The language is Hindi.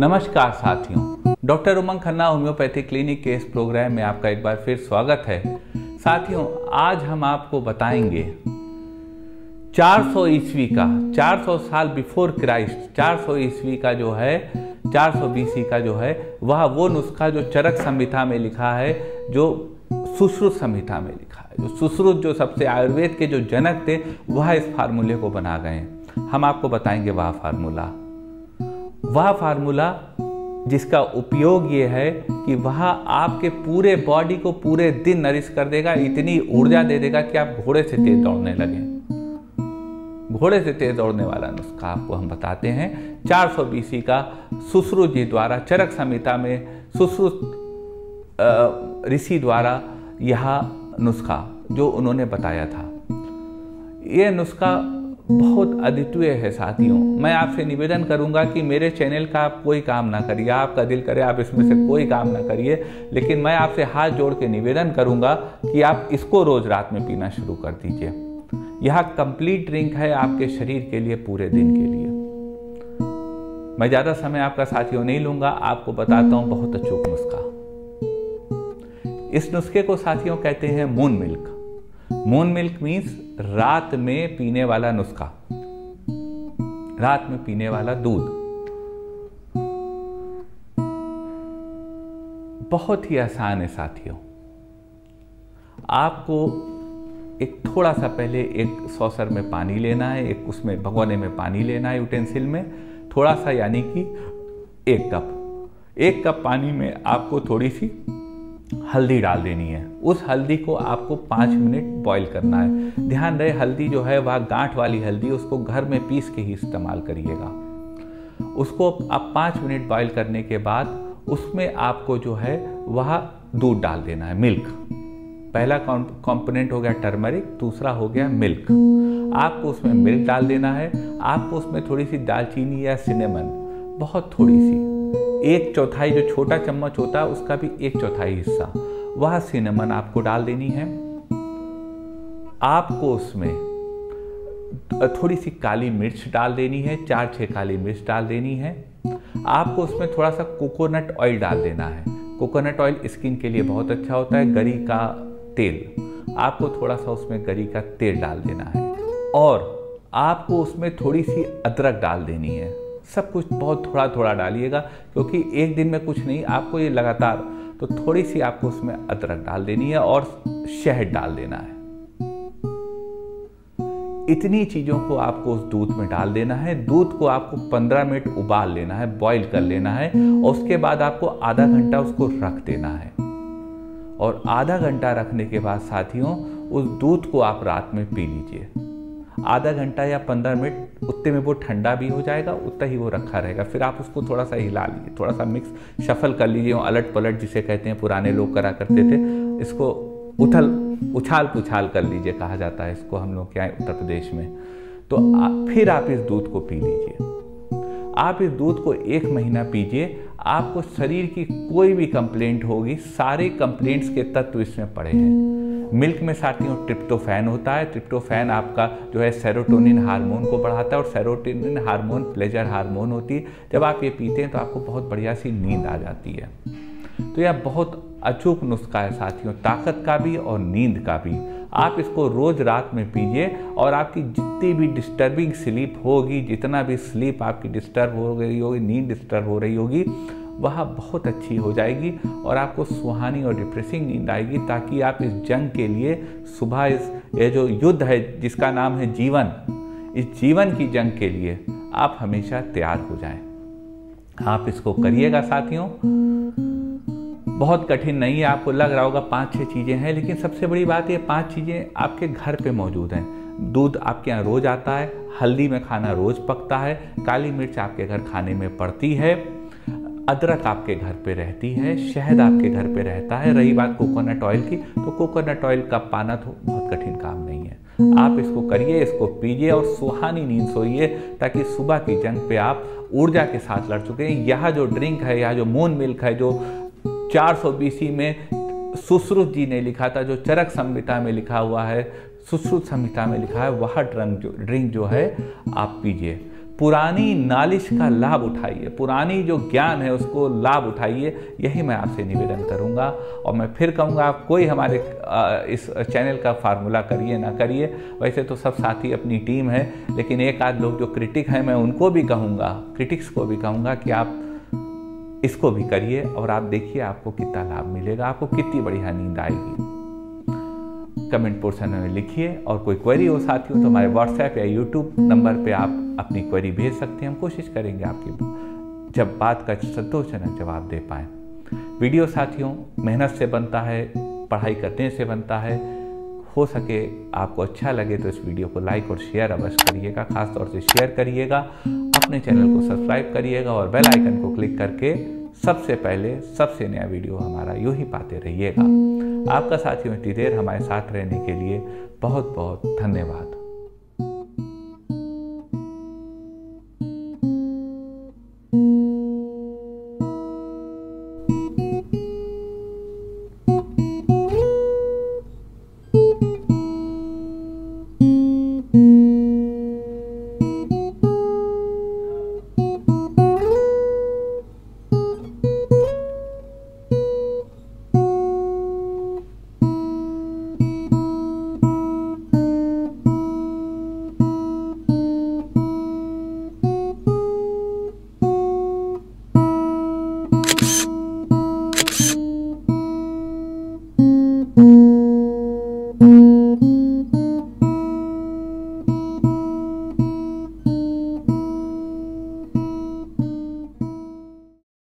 नमस्कार साथियों, doctor Umang Khanna homeopathy clinic के इस प्रोग्राम में आपका एक बार फिर स्वागत है। साथियों, आज हम आपको बताएंगे 400 ईस्वी का, 400 साल बिफोर क्राइस्ट, 400 ईस्वी का जो है, 400 BC का जो है वह वो नुस्खा जो चरक संहिता में लिखा है, जो सुश्रुत संहिता में लिखा है। जो सुश्रुत जो सबसे आयुर्वेद के जो जनक थे वह इस फार्मूले को बना गए हैं। हम आपको बताएंगे वह फार्मूला जिसका उपयोग ये है कि वह आपके पूरे बॉडी को पूरे दिन नरिश कर देगा, इतनी ऊर्जा दे देगा कि आप घोड़े से तेज दौड़ने लगें। घोड़े से तेज दौड़ने वाला नुस्खा आपको हम बताते हैं। 400 BC का सुश्रुत जी द्वारा चरक संहिता में सुश्रुत ऋषि द्वारा यह नुस्खा जो उन्होंने बताया था, यह नुस्खा बहुत अद्वितीय है। साथियों, मैं आपसे निवेदन करूंगा कि मेरे चैनल का आप कोई काम ना करिए, आपका दिल करे आप इसमें से कोई काम ना करिए, लेकिन मैं आपसे हाथ जोड़ के निवेदन करूंगा कि आप इसको रोज रात में पीना शुरू कर दीजिए। यह कंप्लीट ड्रिंक है आपके शरीर के लिए, पूरे दिन के लिए। मैं ज्यादा समय आपका साथियों नहीं लूंगा, आपको बताता हूं बहुत अचूक नुस्खा। इस नुस्खे को साथियों कहते हैं moon milk. Moon milk means रात में पीने वाला नुस्खा, रात में पीने वाला दूध। बहुत ही आसान है साथियों। आपको एक थोड़ा सा पहले एक सॉसर में पानी लेना है, एक उसमें भगोने में पानी लेना है, यूटेंसिल में थोड़ा सा, यानी कि 1 कप पानी में आपको थोड़ी सी हल्दी डाल देनी है। उस हल्दी को आपको 5 मिनट बॉईल करना है। ध्यान रहे, हल्दी जो है वह गांठ वाली हल्दी, उसको घर में पीस के ही इस्तेमाल करिएगा। उसको आप 5 मिनट बॉईल करने के बाद उसमें आपको जो है वह दूध डाल देना है, मिल्क। पहला कंपोनेंट हो गया टर्मरिक, दूसरा हो गया मिल्क। आपको उसमें मिल्क डाल देना है। आपको उसमें थोड़ी सी दालचीनी या सिनेमन, बहुत थोड़ी सी, 1/4 जो छोटा चम्मच होता है उसका भी 1/4 हिस्सा, वह सिनेमन आपको डाल देनी है। आपको उसमें थोड़ी सी काली मिर्च डाल देनी है, 4-6 काली मिर्च डाल देनी है। आपको उसमें थोड़ा सा कोकोनट ऑयल डाल देना है। कोकोनट ऑयल स्किन के लिए बहुत अच्छा होता है। गरी का तेल, आपको थोड़ा सा उसमें गरी का तेल डाल देना है। और आपको उसमें थोड़ी सी अदरक डाल देनी है। सब कुछ बहुत थोड़ा थोड़ा डालिएगा, क्योंकि एक दिन में कुछ नहीं, आपको ये लगातार, तो थोड़ी सी आपको उसमें अदरक डाल देनी है और शहद डाल देना है। इतनी चीजों को आपको उस दूध में डाल देना है। दूध को आपको 15 मिनट उबाल लेना है, बॉईल कर लेना है, और उसके बाद आपको आधा घंटा उसको रख देना है। और आधा घंटा रखने के बाद साथियों, उस दूध को आप रात में पी लीजिए। आधा घंटा या 15 मिनट, उतने में वो ठंडा भी हो जाएगा, उतना ही वो रखा रहेगा। फिर आप उसको थोड़ा सा हिला लीजिए, थोड़ा सा मिक्स शफल कर लीजिए, अलट पलट जिसे कहते हैं, पुराने लोग करा करते थे। इसको उछाल पुछाल कर लीजिए, कहा जाता है इसको हम लोग क्या उत्तर प्रदेश में। तो फिर आप इस दूध को पी लीजिए। आप इस दूध को 1 महीना पीजिए। आपको शरीर की कोई भी कंप्लेंट होगी, सारे कंप्लेंट्स के तत्व इसमें पड़े हैं। मिल्क में साथियों ट्रिप्टोफैन होता है। ट्रिप्टोफैन आपका जो है सेरोटोनिन हार्मोन को बढ़ाता है, और सेरोटोनिन हार्मोन प्लेजर हार्मोन होती है। जब आप ये पीते हैं तो आपको बहुत बढ़िया सी नींद आ जाती है। तो यह बहुत अचूक नुस्खा है साथियों, ताकत का भी और नींद का भी। आप इसको रोज रात में पीजिए, और आपकी जितनी भी डिस्टर्बिंग स्लीप होगी, जितना भी स्लीप आपकी डिस्टर्ब हो गई होगी, नींद डिस्टर्ब हो रही होगी, वह बहुत अच्छी हो जाएगी, और आपको सुहानी और रिफ्रेशिंग नींद आएगी, ताकि आप इस जंग के लिए सुबह ये जो युद्ध है जिसका नाम है जीवन, इस जीवन की जंग के लिए आप हमेशा तैयार हो जाएं। आप इसको करिएगा साथियों। बहुत कठिन नहीं है, आपको लग रहा होगा 5-6 चीज़ें हैं, लेकिन सबसे बड़ी बात ये 5 चीज़ें आपके घर पे मौजूद हैं। दूध आपके यहाँ रोज आता है, हल्दी में खाना रोज पकता है, काली मिर्च आपके घर खाने में पड़ती है, अदरक आपके घर पे रहती है, शहद आपके घर पे रहता है। रही बात कोकोनट ऑयल की, तो कोकोनट ऑयल का पाना तो बहुत कठिन काम नहीं है। आप इसको करिए, इसको पीजिए और सुहानी नींद सोइए, ताकि सुबह की जंग पे आप ऊर्जा के साथ लड़ चुके हैं। यह जो ड्रिंक है, यह जो मून मिल्क है, जो 400 BC में सुश्रुत जी ने लिखा था, जो चरक संहिता में लिखा हुआ है, सुश्रुत संहिता में लिखा है, वह ड्रिंक जो है आप पीजिए। पुरानी नालिश का लाभ उठाइए, पुरानी जो ज्ञान है उसको लाभ उठाइए, यही मैं आपसे निवेदन करूंगा। और मैं फिर कहूँगा, आप कोई हमारे इस चैनल का फार्मूला करिए ना करिए, वैसे तो सब साथी अपनी टीम है, लेकिन एक आध लोग जो क्रिटिक हैं, मैं उनको भी कहूँगा, क्रिटिक्स को भी कहूँगा कि आप इसको भी करिए और आप देखिए आपको कितना लाभ मिलेगा, आपको कितनी बढ़िया नींद आएगी। कमेंट पोर्शन में लिखिए, और कोई क्वेरी हो साथियों तो हमारे व्हाट्सएप या यूट्यूब नंबर पे आप अपनी क्वेरी भेज सकते हैं। हम कोशिश करेंगे आपकी जब बात का संतोषजनक जवाब दे पाएँ। वीडियो साथियों मेहनत से बनता है, पढ़ाई करने से बनता है। हो सके आपको अच्छा लगे तो इस वीडियो को लाइक और शेयर अवश्य करिएगा, खासतौर से शेयर करिएगा, अपने चैनल को सब्सक्राइब करिएगा और बेल आइकन को क्लिक करके सबसे पहले सबसे नया वीडियो हमारा यूं ही पाते रहिएगा। आपका साथियों इतनी देर हमारे साथ रहने के लिए बहुत बहुत धन्यवाद।